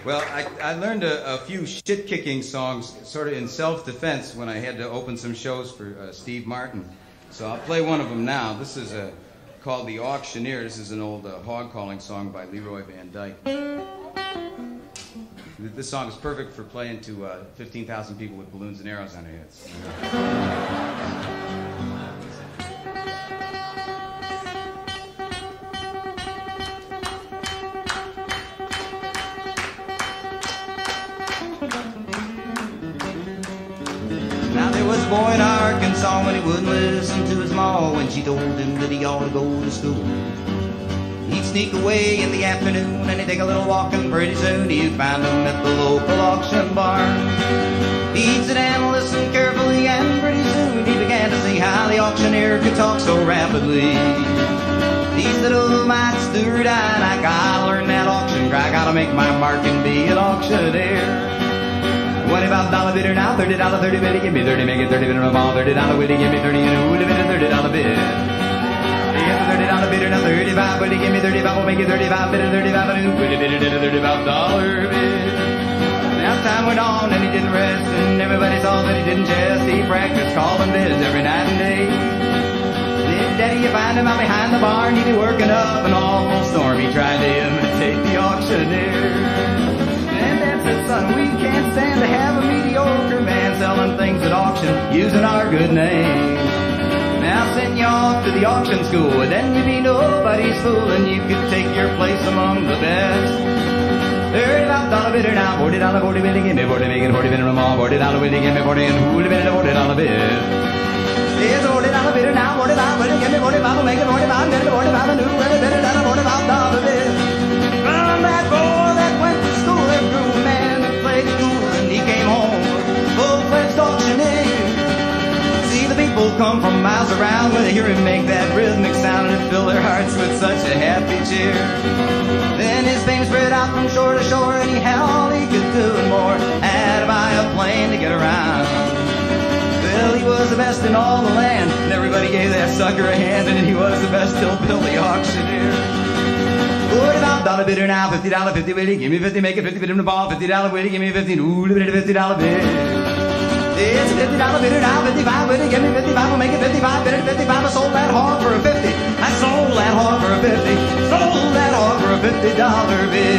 Well, I learned a few shit-kicking songs sort of in self-defense when I had to open some shows for Steve Martin. So I'll play one of them now. This is called The Auctioneer. This is an old hog-calling song by Leroy Van Dyke. This song is perfect for playing to 15,000 people with balloons and arrows on their heads. Now there was a boy in Arkansas when he wouldn't listen to his ma when she told him that he ought to go to school. He'd sneak away in the afternoon and he'd take a little walk, and pretty soon he'd find him at the local auction barn. He'd sit and listen carefully, and pretty soon he began to see how the auctioneer could talk so rapidly. He said, "Oh, my steward, I gotta learn that auction cry, gotta make my mark and be an auctioneer." $25 bidder now, $30, 30 bidder, give me 30, make it 30 bidder no more, $30 bidder, give me 30, and who would have been a $30 bid? $30 bidder, now 35, but he give me 35, we'll make it 35 bidder, 35, and who would have been a $35 bid? Now time went on and he didn't rest, and everybody saw that he didn't jest. He practiced calling bids every night and day. Then Daddy, you find him out behind the barn, he'd be working up an awful storm. He tried to imitate the auctioneer. And Dad said, "Son, we can't stand to have a mediocre man selling things at auction using our good name. Now send you off to the auction school, and then you'd be nobody's fool, and you could take your place among the best." $35 bidder now, $40, 40 bidder, give me 40, make it 40 bidder no more, $40 bidder, give me 40, and who would have been a $40 bid? It's $40 bidder now, 45 bidder, give me 45, make it 45, bidder, 45, and who would have been a $45 bid? From that boy that went to school, there grew a man who played school, and he came home a full-fledged auctioneer. See, the people come from miles around when they hear him make that rhythmic sound, and fill their hearts with such a happy cheer. Then his fame spread out from shore to shore, and he had all he could do and more. Had to buy a plane to get around. Well, he was the best in all the land, and everybody gave that sucker a hand, and he was the best hillbilly auctioneer. $45 bidder now, $50, 50 bidder, give me 50, make it 50 bidder in the ball, $50 bidder, give me 50, ooh, $50 bid. It's a $50 bidder now, 55 bidder, give me 55, we'll make it 55 bidder, 55. I sold that hog for a 50. I sold that hog for a 50. Sold that hog for a $50 bid.